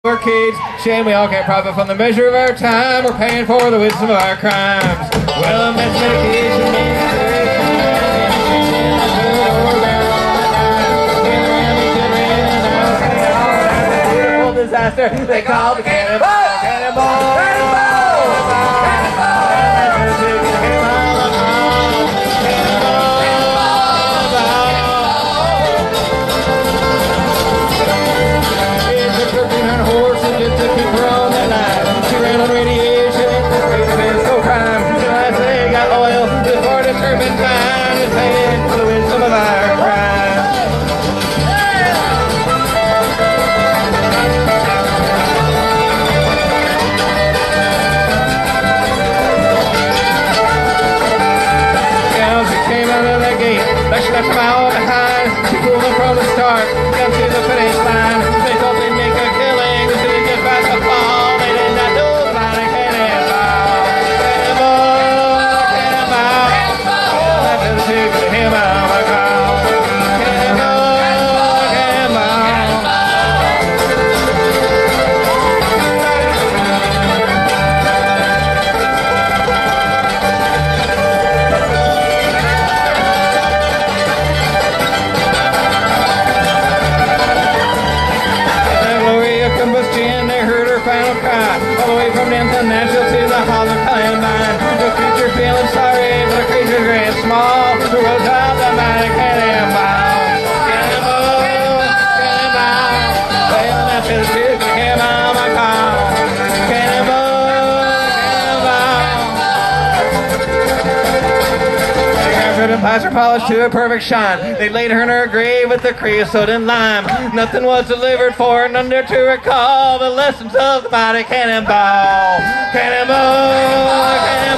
kids, shame we all can't profit from the measure of our time. We're paying for the wisdom of our crimes. Well, that's medication disaster they call the cannonball. Cannonball! Cannonball! Left them all behind. She pulled them from the start down to the finish line. They thought they'd make a killing, so they just about to fall. They did not do it like a cannonball. Cannonball, cannonball. Well, that's the tip of him on my call. Cannonball, cannonball. They heard her final cry, all the way from Denton Nashville to the Hollow Columbine. The creature feeling sorry, but the creature's very small. The road top the mighty cannonball. Cannonball, cannonball. Well, that's his big him on my call. Cannonball, cannonball. They captured and plaster polished to a perfect shine. They laid her in her grave with the creosote and lime. Nothing was delivered for her, none there to recall the lessons of the mighty cannonball. Cannonball, cannonball.